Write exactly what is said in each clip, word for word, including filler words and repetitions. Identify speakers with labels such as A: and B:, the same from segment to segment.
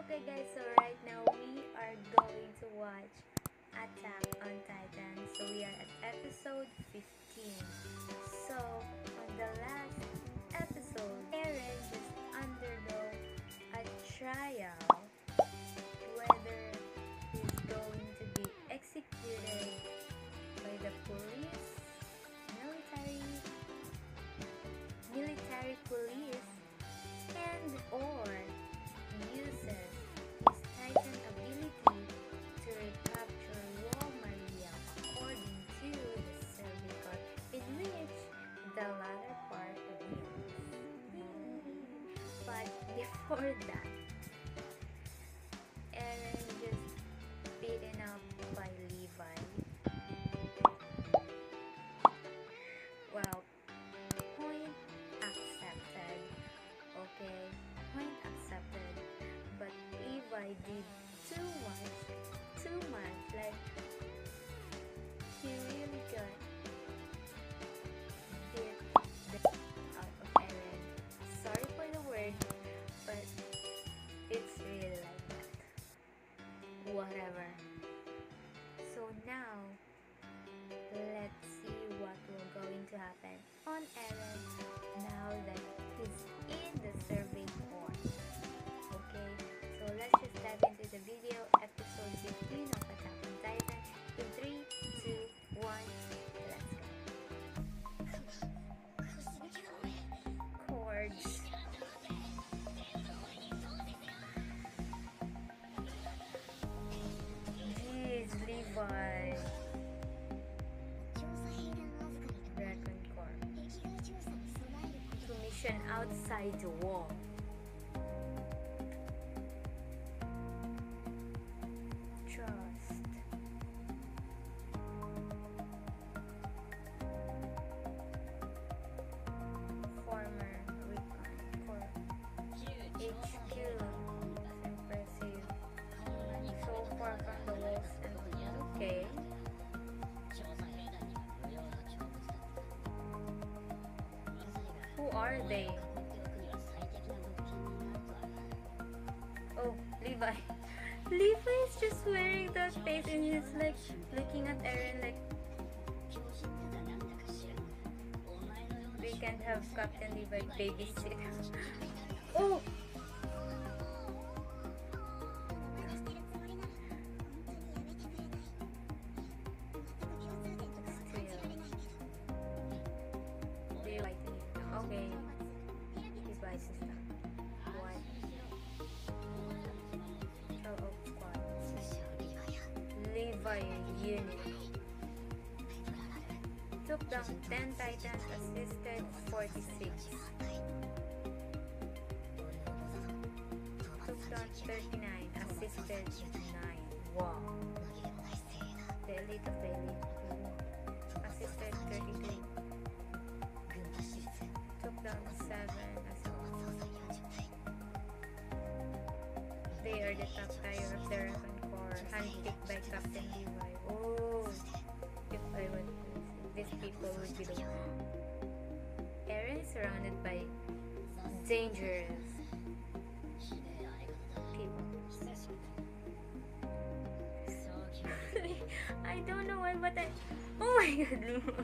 A: Okay guys, so right now we are going to watch Attack on Titan. So we are at episode fifteen. So on the last episode, Eren just undergo a trial whether he's going to be executed by the police, military, military police, and or uses his Titan ability to recapture Wall Maria according to the survey card in which the latter part wins. But before that, Eren just beaten up by Levi. Well, point accepted. Okay, point accepted. But Levi did too much, too much. Like he really got bit the out of Eren. Sorry for the word, but it's really like that. Whatever. So now let's see what will going to happen on Eren now that he's in the survey court. Okay, so let's just dive into the video, episode fifteen of Attack on Titan. In three, two, one, let's go. Chords. Jeez, Levi. Dragon Corps. To mission outside the wall. Trust. Former Recon Corps. H Q. Impressive. So far from the walls and okay. Who are they? Oh, Levi. Levi is just wearing that face and he's like looking at Eren like we can't have Captain Levi babysit. Oh! Okay. Levi sister. What? Oh, oh, squad. Levi unit. Took down ten Titans, assisted forty-six. Took down thirty-nine, assisted nine. Wow. The elite of the elite. Assisted thirty-two. Took down seven as well. They are the top tier of the Recon Corps, handpicked by Captain Levi. Oh, if I would, these people would be the Eren is surrounded by dangerous people. I don't know why, but I. Oh my god!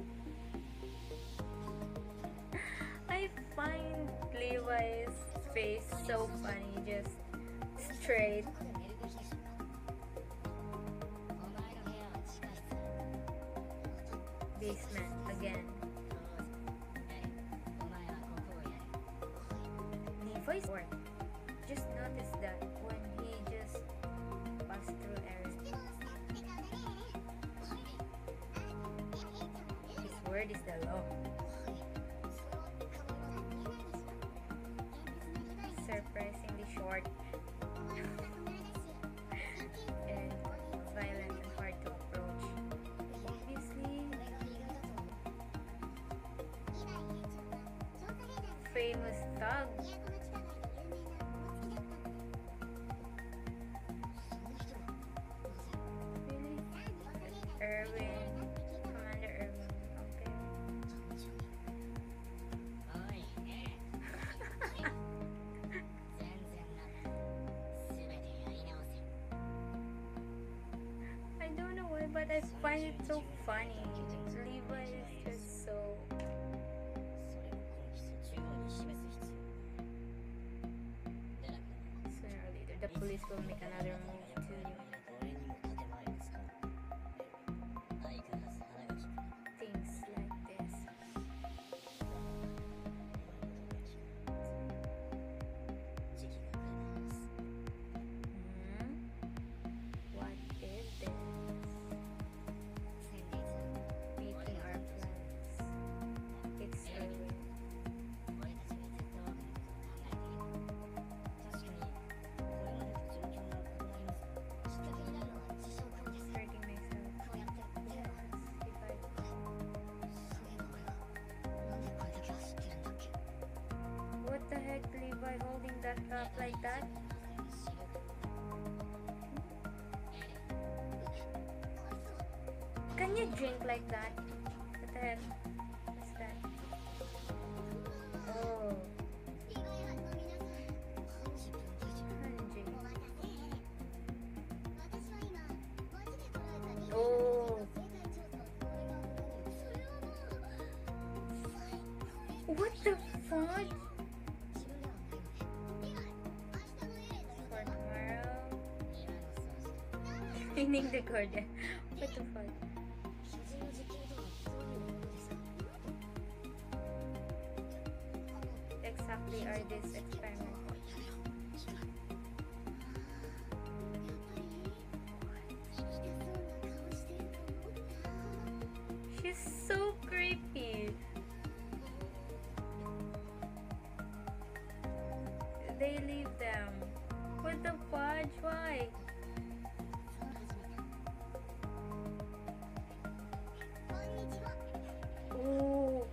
A: I find Levi's face so funny, just straight. Basement again. Levi's work. Just notice that when he just passed through Eren, his word is the law. Surprisingly short and violent and hard to approach. Obviously, famous thug. Really? Erwin, Commander Erwin. Okay. but I find it so funny. Levi is just so. Sooner or later, the police will make another move to things like this. Hmm? What is this? Making our plans. It's early. Hurting myself. Yes, if I. What the heck, Levi, holding that up like that? Can you drink like that? What the heck? What's that? Oh. Hanji. Oh. What the fuck? For tomorrow? Meaning the Gordon. What the fuck? Exactly are these experiments? She's so creepy. They leave them. What the fudge? Why? Oh.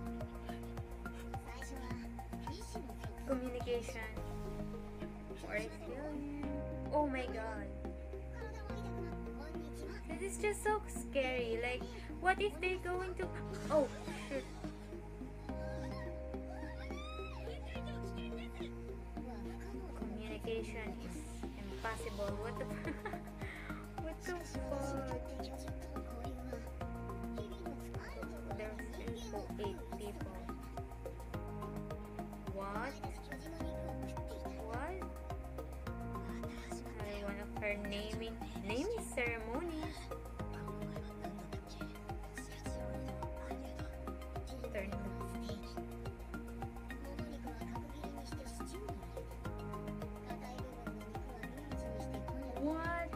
A: Communication. Or feeling. Oh my god. This is just so scary. Like, what if they're going to. Oh, shit. Communication is impossible. What the. What the fuck? There's info eight people. What? What? Another one of her naming naming ceremonies. Turning. What?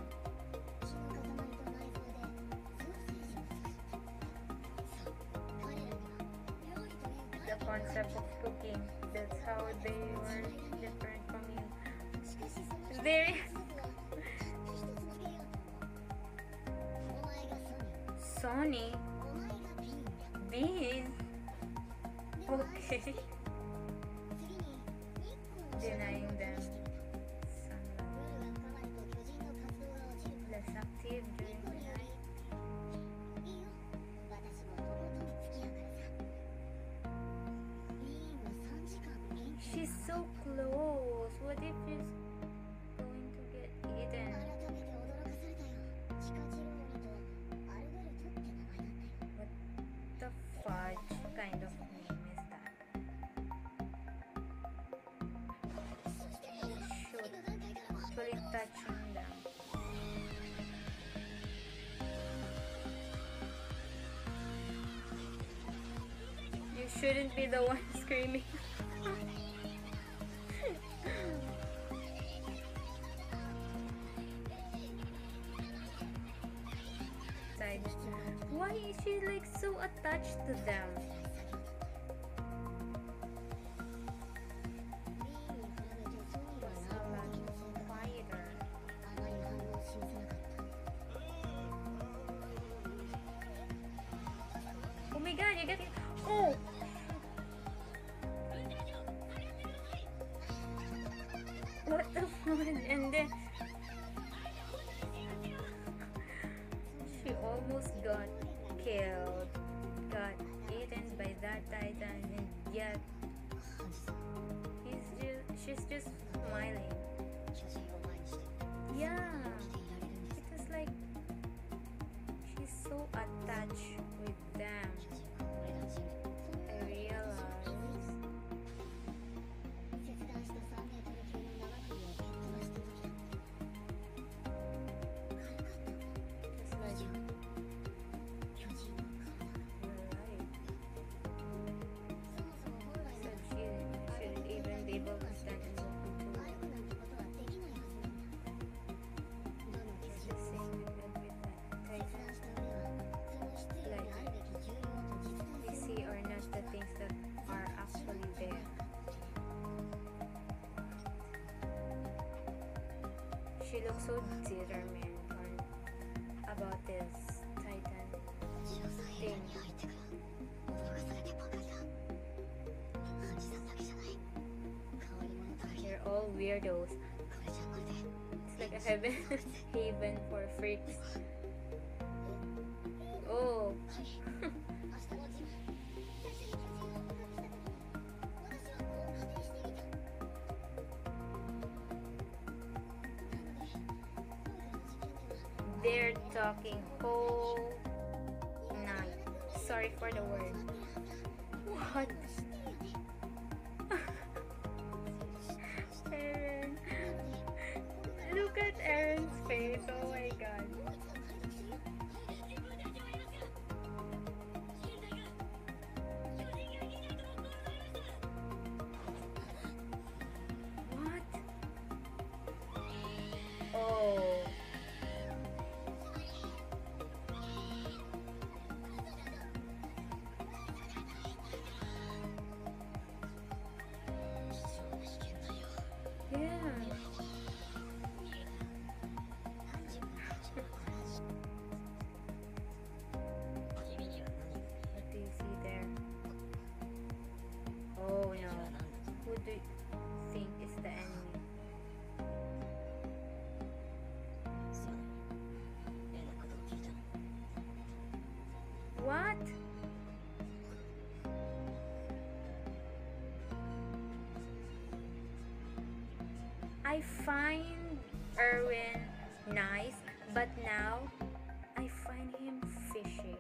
A: The concept of cooking. That's how they were different from you. Very. Sony. Bean. Okay. Denying them sunlight. Less active during the night. She's so close. What if she's going to get eaten? What the fudge kind of name is that? Shoot. Actually touching them. You shouldn't be the one screaming. Why is she like so attached to them? Quieter. Oh my god, you get it. Oh! What the fuck? And then she almost got killed, got eaten by that titan, and yet he's just, she's just smiling. Yeah, it was like she looks so determined on about this Titan thing. They're all weirdos. It's like a heaven haven for freaks. Oh. They're talking whole night. Sorry for the word. What? Eren. Look at Eren's face. Oh my god. What? Oh. Yeah. What do you see there? Oh no. Who do you think is the enemy? What? I find Erwin nice, but now I find him fishy.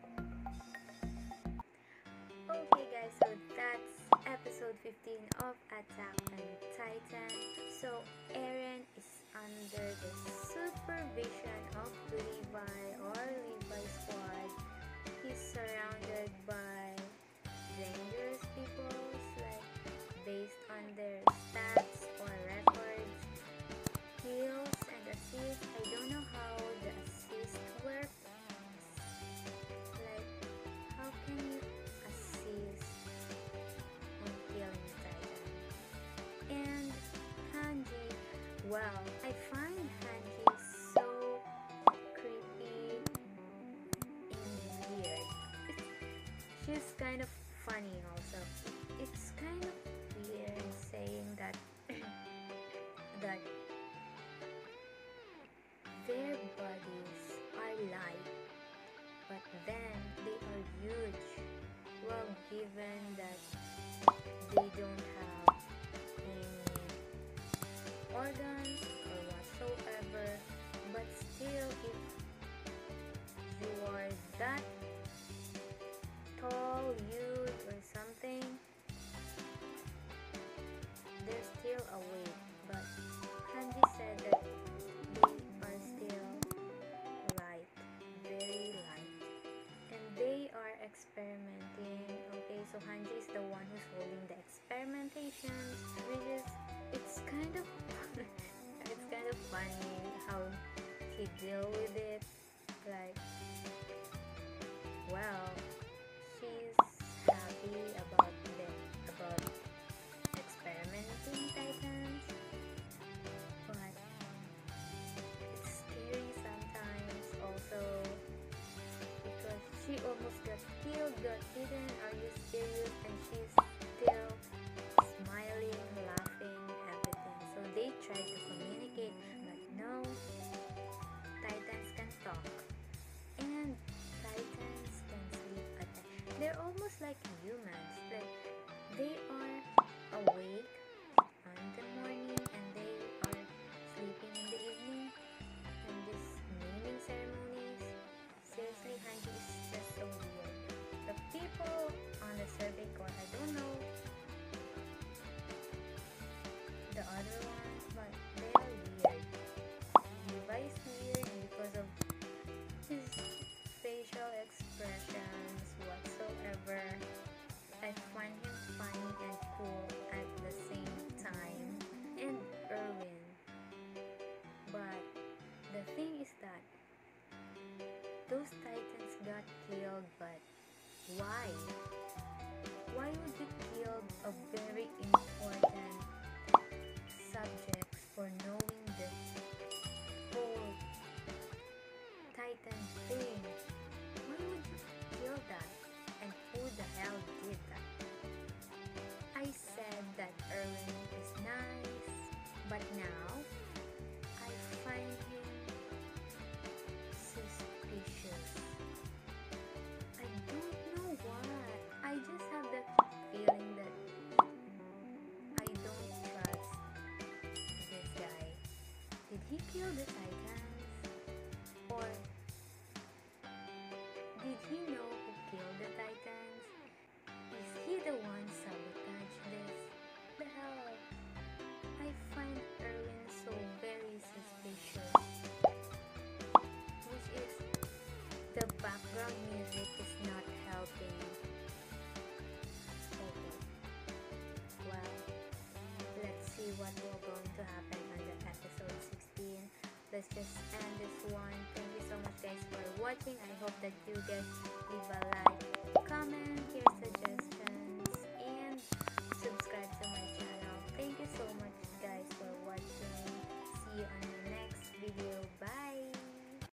A: Okay guys, so that's episode fifteen of Attack on Titan. So Eren is under the supervision of Levi or Levi squad. He's surrounded by dangerous people, like based on their stats or records, heals and assists. I don't know how the assist works. Like, how can you assist on killing Titan? And Hanji, well, I find Hanji so creepy and weird. She's kind of funny also. It's kind of weird saying that that their bodies are light, but then they are huge. Well, given that they don't have any organs or whatsoever, but still, if you are that tall, huge, or something, there's still a weight. But Hanji said that they are still light, very light, and they are experimenting. Okay, so Hanji is the one who's holding the experimentations, which is it's kind of it's kind of funny how he deal with it. Like, well, she's happy about the about experimenting Titans, but it's scary sometimes also because she almost got killed, got eaten. Are you serious? And she's still smiling, laughing, everything. So they tried to communicate, but no, Titans can talk. And Titans can sleep at night. They're almost like humans. Like, they are awake on the morning and they are sleeping in the evening. And this naming ceremonies, seriously, Hanji is just so weird. The people on the survey court, I don't know the other ones, but they are weird. Levi is weird because of his facial expressions whatsoever. I find him funny and cool at the same time. And Erwin. But the thing is that those Titans got killed, but why? Why would you kill a very important subject for knowing the he kill the Titans? Or did he know who killed the Titans? Is he the one sabotage this? The hell? I find Erwin so very suspicious. Which is, the background music is not helping. Okay. Well, let's see what will going to happen on the episode sixteen. Let's just end this one. Thank you so much guys for watching. I hope that you guys leave a like, comment, your suggestions